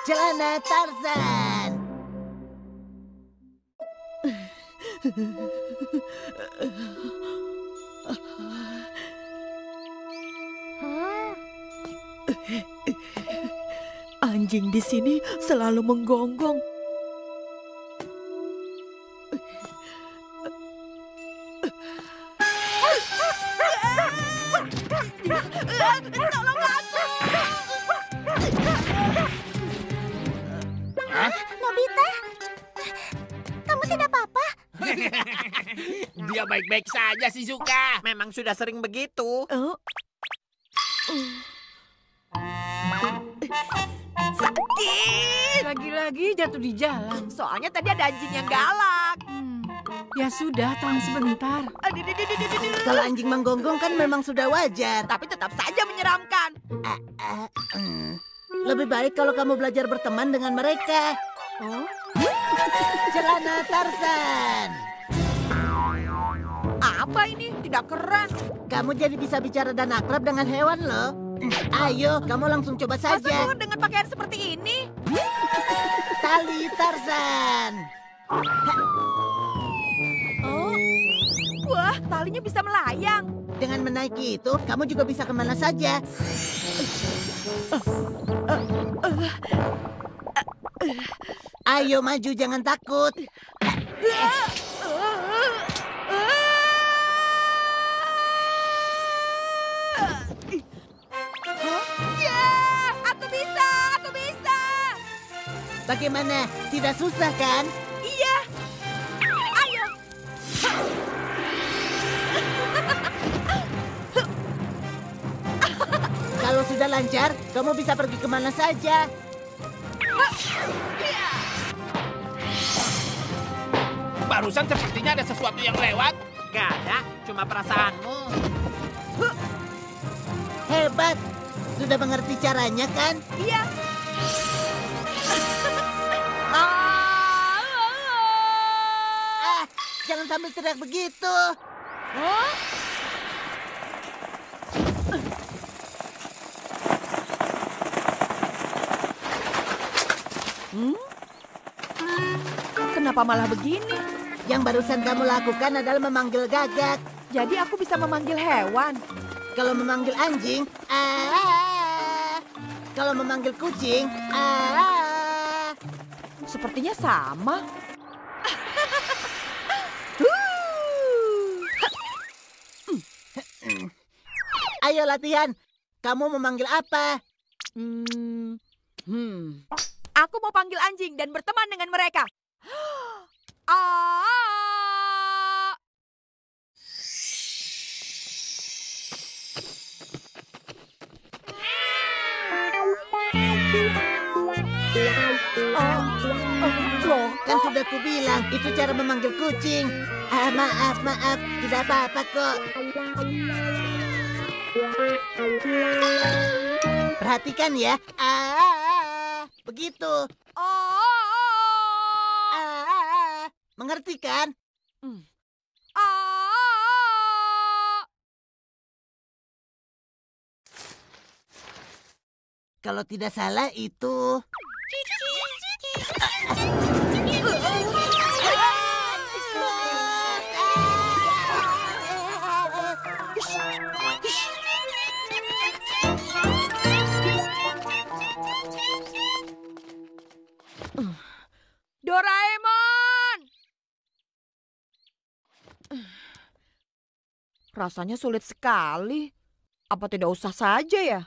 Celana Tarzan. Anjing di sini selalu menggonggong. Tolong aku! Nobita, kamu tidak apa-apa? Dia baik-baik saja, Shizuka. Memang sudah sering begitu. Oh. Sakit! Lagi-lagi jatuh di jalan. Soalnya tadi ada anjing yang galak. Ya sudah, tahan sebentar. Kalau anjing menggonggong kan memang sudah wajar. Tapi tetap saja menyeramkan. Lebih baik kalau kamu belajar berteman dengan mereka. Oh? Celana Tarzan. Apa ini? Tidak keren. Kamu jadi bisa bicara dan akrab dengan hewan loh. Ayo, kamu langsung coba Masa saja. keluar dengan pakaian seperti ini? Tali Tarzan. Oh? Wah, talinya bisa melayang. Dengan menaiki itu, kamu juga bisa kemana saja. Ayo maju, jangan takut. Ya, aku bisa, aku bisa. Bagaimana? Tidak susah kan? Iya. Ayo. Kalau sudah lancar, kamu bisa pergi kemana saja. Barusan sepertinya ada sesuatu yang lewat. Gak ada, cuma perasaanmu. Hebat. Sudah mengerti caranya kan? Iya. Jangan sambil teriak begitu. Kenapa malah begini? Yang barusan kamu lakukan adalah memanggil gagak. Jadi aku bisa memanggil hewan. Kalau memanggil anjing, kalau memanggil kucing, Sepertinya sama. Ayo latihan. Kamu memanggil apa? Aku mau panggil anjing dan berteman dengan mereka. Ah! Loh, kan sudah kubilang, itu cara memanggil kucing. Maaf, tidak apa-apa kok. Perhatikan ya. Begitu. Mengerti kan? Kalau tidak salah itu... Doraemon! Rasanya sulit sekali. Apa tidak usah saja ya?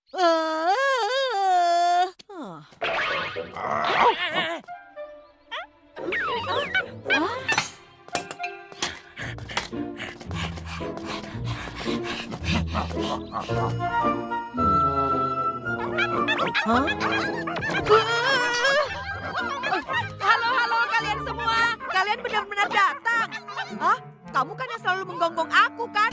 Halo kalian semua. Kalian benar-benar datang. Hah? Kamu kan yang selalu menggonggong aku kan?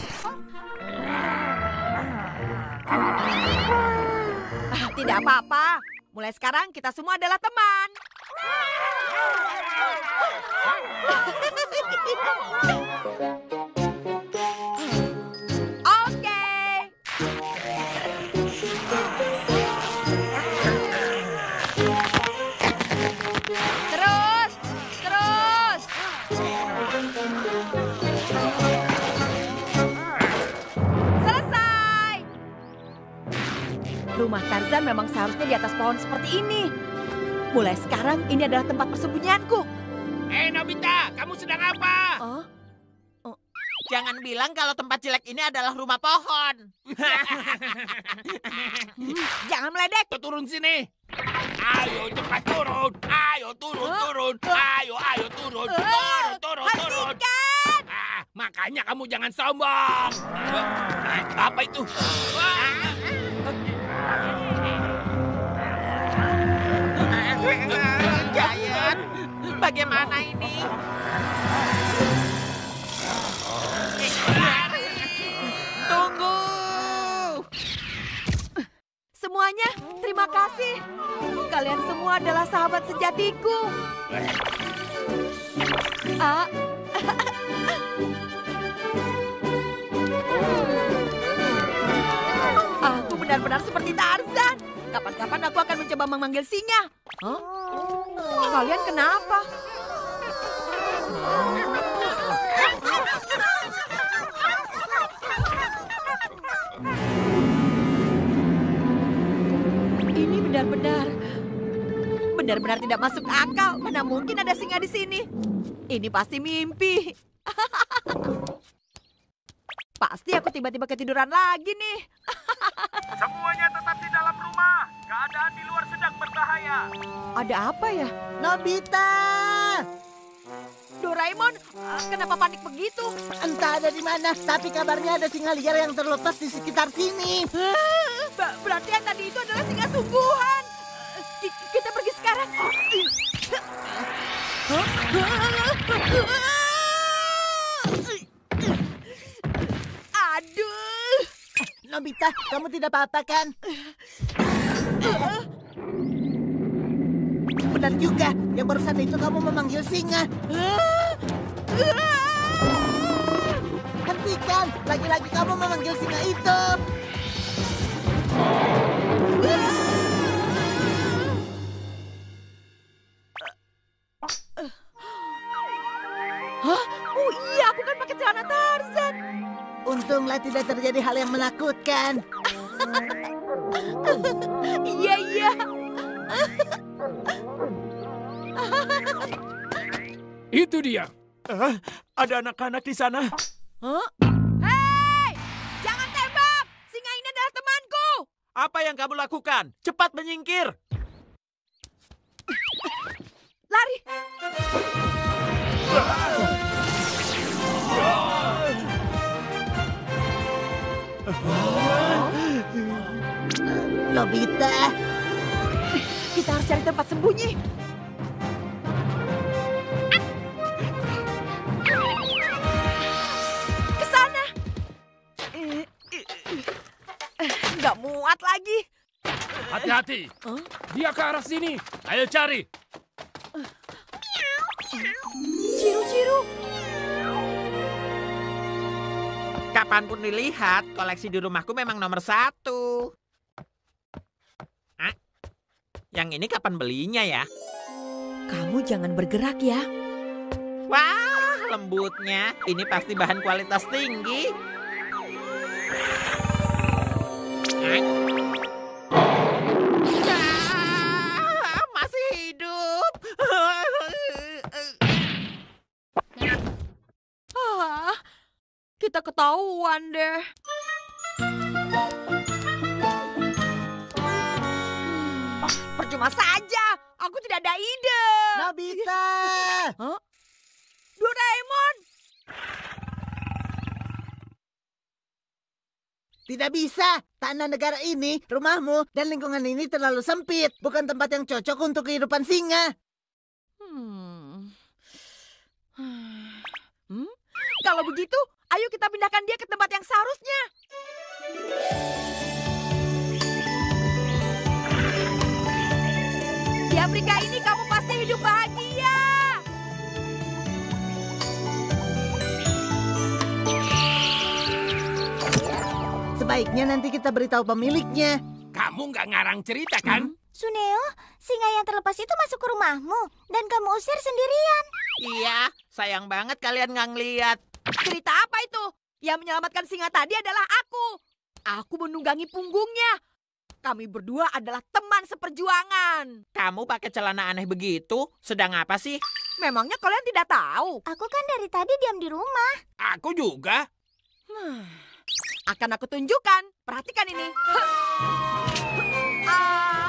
Tidak apa-apa. Mulai sekarang kita semua adalah teman. Oke. Terus, terus. Selesai. Rumah Tarzan memang seharusnya di atas pohon seperti ini. Mulai sekarang ini adalah tempat persembunyianku. Nobita, kamu sedang apa? Oh, Jangan bilang kalau tempat jelek ini adalah rumah pohon. jangan meledek. Turun sini. Ayo cepat turun. Ayo turun. Ayo turun. Turun. Hentikan. Makanya kamu jangan sombong. Apa itu? Giant, bagaimana ini? Tunggu. Semuanya, terima kasih. Kalian semua adalah sahabat sejatiku. Aku benar-benar seperti Tarzan. Kapan-kapan aku akan mencoba memanggil singa. Hah? Kalian kenapa? Ini benar-benar tidak masuk akal. Mana mungkin ada singa di sini? Ini pasti mimpi. Pasti aku tiba-tiba ketiduran lagi nih. Semuanya tetap di dalam rumah. Keadaan di luar sedang berbahaya. Ada apa ya? Nobita! Doraemon, kenapa panik begitu? Entah ada di mana, tapi kabarnya ada singa liar yang terlepas di sekitar sini. Berarti yang tadi itu adalah singa sungguhan. Kita pergi sekarang. Aduh. Nobita, kamu tidak apa-apa kan? Benar juga, yang barusan itu kamu memanggil singa. Hentikan, lagi-lagi kamu memanggil singa itu. Hah? Oh iya, aku kan pakai celana Tarzan. Untunglah tidak terjadi hal yang menakutkan. Iya. Itu dia. Ada anak-anak di sana. Hah? Hei! Jangan tembak! Singa ini adalah temanku! Apa yang kamu lakukan? Cepat menyingkir. Lari! Nobita, Kita harus cari tempat sembunyi. Ke sana! Nggak muat lagi. Hati-hati. Dia ke arah sini. Ayo cari. Ciru-ciru. Kapanpun dilihat, koleksi di rumahku memang nomor 1. Yang ini kapan belinya ya? Kamu jangan bergerak ya. Wah, lembutnya. Ini pasti bahan kualitas tinggi. Masih hidup. Kita ketahuan deh. Percuma saja. Aku tidak ada ide. Nobita. Hah? Doraemon. Tidak bisa. Tanah negara ini, rumahmu, dan lingkungan ini terlalu sempit. Bukan tempat yang cocok untuk kehidupan singa. Kalau begitu, ayo kita pindahkan dia ke tempat yang seharusnya. Di Afrika ini kamu pasti hidup bahagia. Sebaiknya nanti kita beritahu pemiliknya. Kamu nggak ngarang cerita kan? Suneo, singa yang terlepas itu masuk ke rumahmu dan kamu usir sendirian. Iya, sayang banget kalian nggak ngeliat. Cerita apa itu? Yang menyelamatkan singa tadi adalah aku. Aku menunggangi punggungnya. Kami berdua adalah teman seperjuangan. Kamu pakai celana aneh begitu, sedang apa sih? Memangnya kalian tidak tahu? Aku kan dari tadi diam di rumah. Aku juga. Akan aku tunjukkan. Perhatikan ini. Ah.